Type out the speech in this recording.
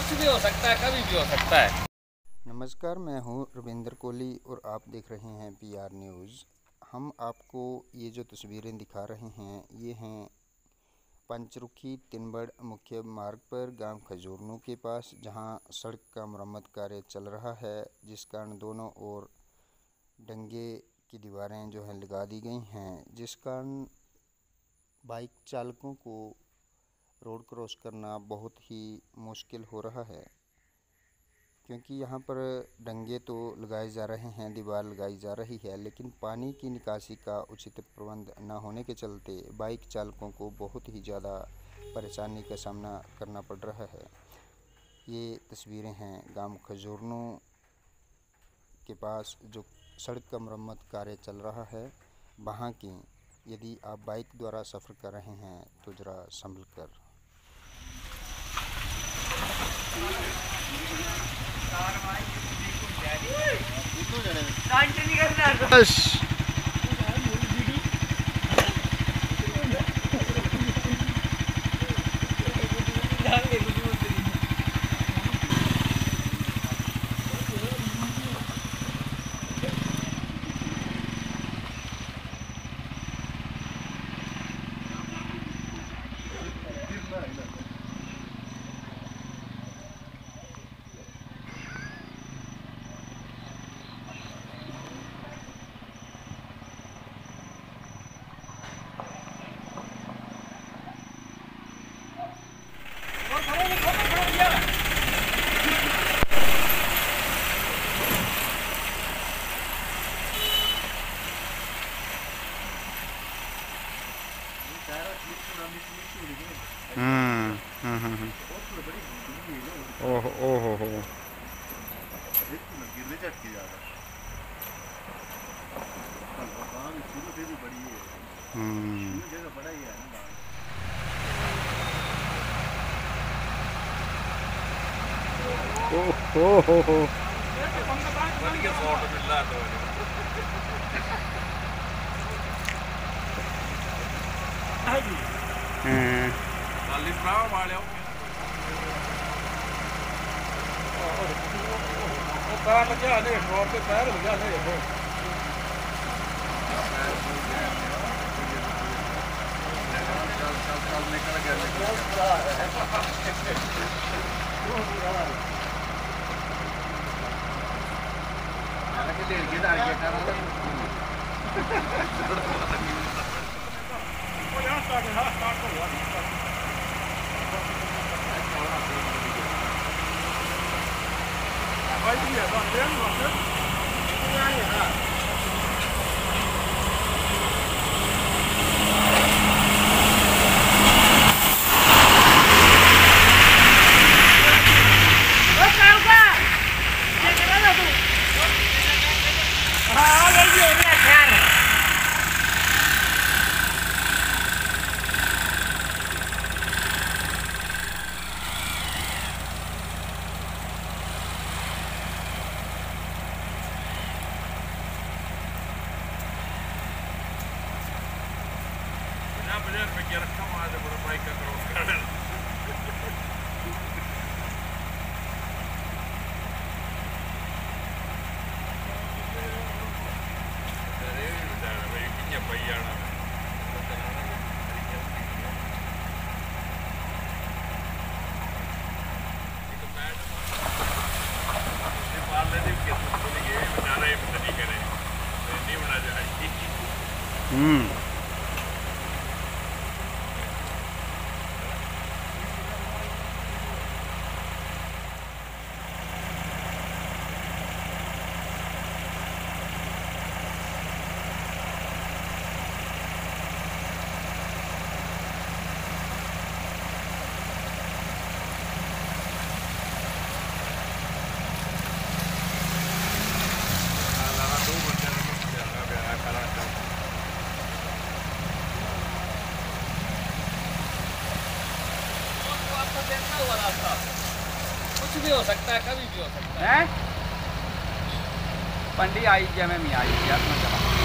कुछ भी हो सकता है, कभी भी हो सकता है। नमस्कार, मैं हूं रविंद्र कोहली और आप देख रहे हैं PR न्यूज़। हम आपको ये जो तस्वीरें दिखा रहे हैं ये हैं पंचरुखी तिनबड़ मुख्य मार्ग पर गांव खजूरनू के पास, जहां सड़क का मरम्मत कार्य चल रहा है, जिस कारण दोनों ओर डंगे की दीवारें जो हैं लगा दी गई हैं, जिस कारण बाइक चालकों को रोड क्रॉस करना बहुत ही मुश्किल हो रहा है। क्योंकि यहाँ पर डंगे तो लगाए जा रहे हैं, दीवार लगाई जा रही है, लेकिन पानी की निकासी का उचित प्रबंध न होने के चलते बाइक चालकों को बहुत ही ज़्यादा परेशानी का सामना करना पड़ रहा है। ये तस्वीरें हैं गांव खजूरनू के पास जो सड़क का मरम्मत कार्य चल रहा है वहाँ की। यदि आप बाइक द्वारा सफ़र कर रहे हैं तो ज़रा संभल कर। ओहो ओहो हो ओहो पैर लग गया नहीं, रोड पे पैर लग गया नहीं। निकल कुछ भी हो सकता है, कभी भी हो सकता है। पंडी आई जी में आई